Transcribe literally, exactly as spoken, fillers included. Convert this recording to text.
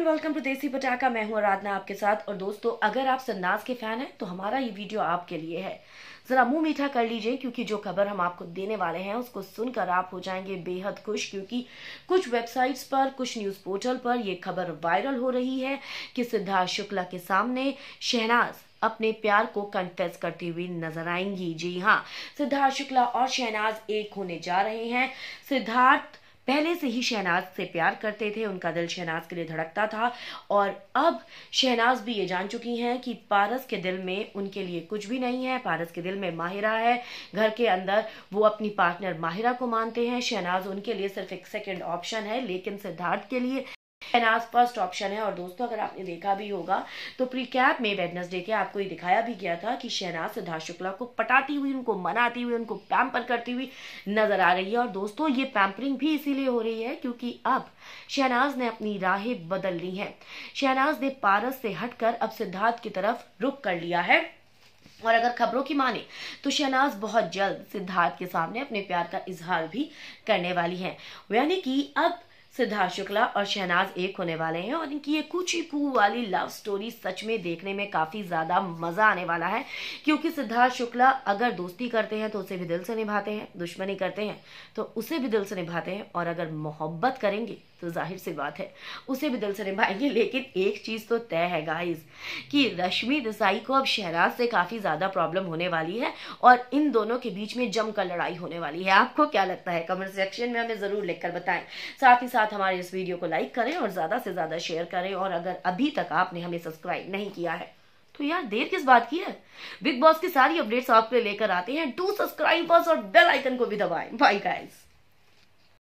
Everyone, welcome to देसी पटाखा। मैं हूं आराधना आपके साथ। और दोस्तों, अगर आप सिदनाज के फैन हैं तो हमारा ये वीडियो आपके लिए है। जरा मुंह मीठा कर लीजिए, क्योंकि जो खबर हम आपको देने वाले हैं उसको सुनकर आप हो जाएंगे बेहद खुश। क्योंकि कुछ वेबसाइट्स पर, कुछ न्यूज पोर्टल पर यह खबर वायरल हो रही है कि सिद्धार्थ शुक्ला के सामने शहनाज अपने प्यार को कन्फेस करती हुई नजर आएंगी। जी हाँ, सिद्धार्थ शुक्ला और शहनाज एक होने जा रहे हैं। सिद्धार्थ पहले से ही शहनाज से प्यार करते थे, उनका दिल शहनाज के लिए धड़कता था। और अब शहनाज भी ये जान चुकी हैं कि पारस के दिल में उनके लिए कुछ भी नहीं है। पारस के दिल में माहिरा है। घर के अंदर वो अपनी पार्टनर माहिरा को मानते हैं। शहनाज उनके लिए सिर्फ एक सेकंड ऑप्शन है, लेकिन सिद्धार्थ के लिए शहनाज फर्स्ट ऑप्शन है। और दोस्तों, अगर आपने देखा भी होगा तो प्रीकैप में वेडनेसडे के आपको ये दिखाया भी गया था कि शहनाज सिद्धार्थ शुक्ला को पटाती हुई, उनको मनाती हुई, उनको पैम्पर करती हुई नजर आ रही है। और दोस्तों, ये पैम्परिंग भी इसीलिए हो रही है क्योंकि अब शहनाज ने अपनी राहें बदल ली हैं। शहनाज ने पारस से हटकर अब सिद्धार्थ की तरफ रुख कर लिया है। और अगर खबरों की माने तो शहनाज बहुत जल्द सिद्धार्थ के सामने अपने प्यार का इजहार भी करने वाली है। यानी कि अब सिद्धार्थ शुक्ला और शहनाज एक होने वाले हैं। और इनकी ये कूची कू वाली लव स्टोरी सच में देखने में काफी ज्यादा मजा आने वाला है। क्योंकि सिद्धार्थ शुक्ला अगर दोस्ती करते हैं तो उसे भी दिल से निभाते हैं, दुश्मनी करते हैं तो उसे भी दिल से निभाते हैं, और अगर मोहब्बत करेंगे तो जाहिर सी बात है उसे भी दिल से निभाएंगे। लेकिन एक चीज तो तय है गाइस कि रश्मि देसाई को अब शहनाज से काफी ज्यादा प्रॉब्लम होने वाली है और इन दोनों के बीच में जमकर लड़ाई होने वाली है। आपको क्या लगता है? कमेंट सेक्शन में हमें जरूर लिखकर बताएं। साथ ही साथ हमारे इस वीडियो को लाइक करें और ज्यादा से ज्यादा शेयर करें। और अगर अभी तक आपने हमें सब्सक्राइब नहीं किया है तो यार देर किस बात की है? बिग बॉस की सारी अपडेट्स आपके लेकर आते हैं। डू सब्सक्राइब बस और बेल आइकन को भी दबाएं। Bye guys.